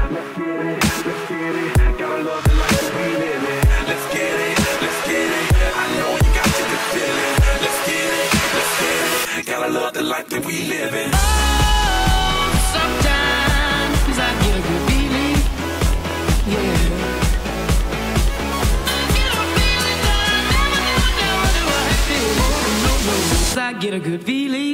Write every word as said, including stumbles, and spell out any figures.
let's get it, let's get it. Gotta love the life that we live in. Let's get it, let's get it. I know you got your good feeling. Let's get it, let's get it. Gotta love the life that we live in. Oh, sometimes I get a good feeling, yeah. I get a feeling that I never, never, never, never had before. I get a good feeling.